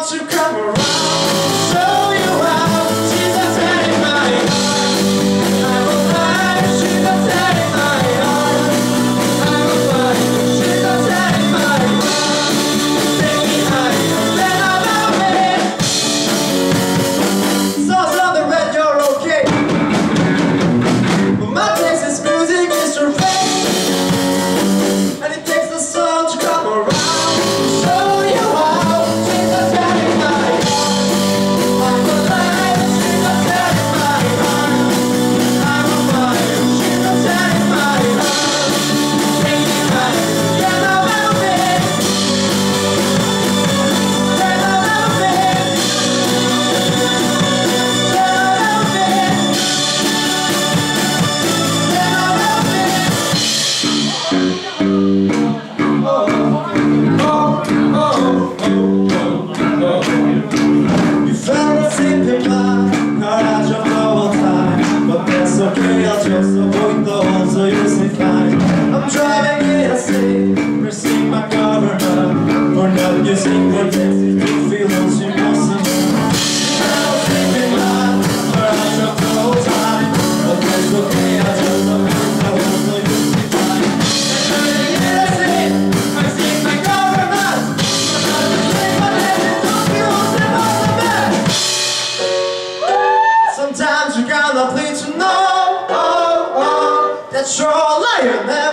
to come around, show you how. She's a tearing my heart. I'm alive, she's a tearing my heart. I'm alive, she's a tearing my heart. Take me higher than I've ever been. Sauce on the red, you're okay. But my taste is music instrument, and it takes the sun to come around. I'm driving in a city, pressing my cover for not using what you feel once you know something. I'm sleeping light, or I drop the whole time, but that's okay, I just don't know I was so used to fine. I'm driving in a city, pressing my cover for not using what you feel once you know. Sometimes you gotta plead to know that you're a liar, man.